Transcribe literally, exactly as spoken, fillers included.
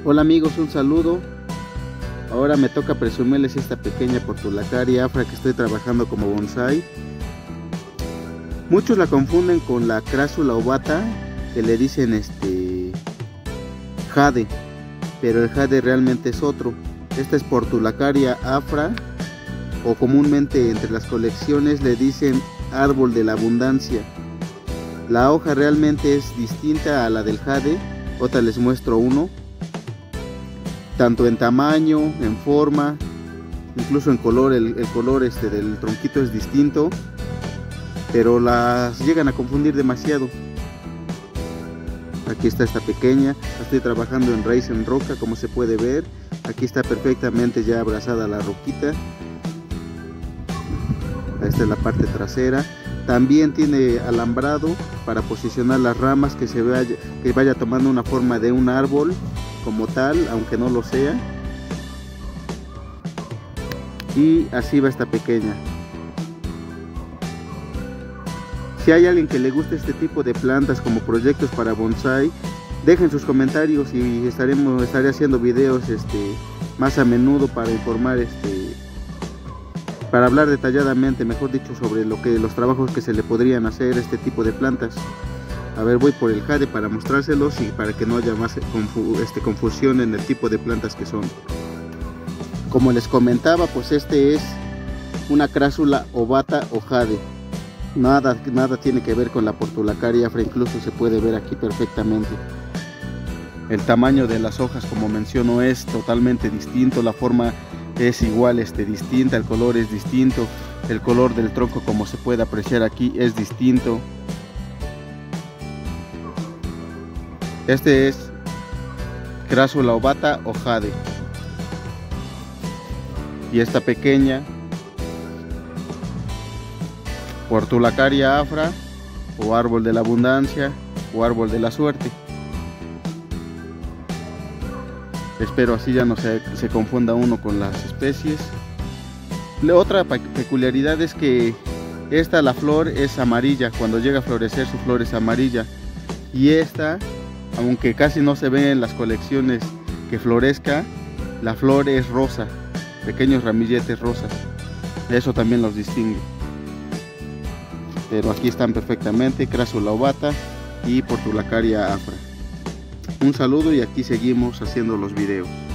Hola amigos, un saludo. Ahora me toca presumirles esta pequeña Portulacaria afra que estoy trabajando como bonsai. Muchos la confunden con la Crassula ovata, que le dicen este jade, pero el jade realmente es otro. Esta es Portulacaria afra, o comúnmente entre las colecciones le dicen árbol de la abundancia. La hoja realmente es distinta a la del jade. Otra les muestro uno. Tanto en tamaño, en forma, incluso en color, el, el color este del tronquito es distinto, pero las llegan a confundir demasiado. Aquí está esta pequeña, estoy trabajando en raíz en roca, como se puede ver. Aquí está perfectamente ya abrazada la roquita. Esta es la parte trasera. También tiene alambrado para posicionar las ramas, que se vaya, que vaya tomando una forma de un árbol como tal, aunque no lo sea. Y así va esta pequeña. Si hay alguien que le guste este tipo de plantas como proyectos para bonsai, dejen sus comentarios y estaremos estaré haciendo videos este más a menudo para informar este para hablar detalladamente, mejor dicho, sobre lo que los trabajos que se le podrían hacer a este tipo de plantas. A ver, voy por el jade para mostrárselos y para que no haya más confu este, confusión en el tipo de plantas que son. Como les comentaba, pues este es una Crassula ovata o jade. Nada, nada tiene que ver con la Portulacaria afra, incluso se puede ver aquí perfectamente. El tamaño de las hojas, como menciono, es totalmente distinto. La forma es igual, este, distinta. El color es distinto. El color del tronco, como se puede apreciar aquí, es distinto. Este es Crassula ovata o jade. Y esta pequeña Portulacaria afra o árbol de la abundancia o árbol de la suerte. Espero así ya no se, se confunda uno con las especies. La otra peculiaridad es que esta, la flor es amarilla. Cuando llega a florecer, su flor es amarilla. Y esta, aunque casi no se ve en las colecciones que florezca, la flor es rosa, pequeños ramilletes rosas. Eso también los distingue. Pero aquí están perfectamente Crassula ovata y Portulacaria afra. Un saludo y aquí seguimos haciendo los videos.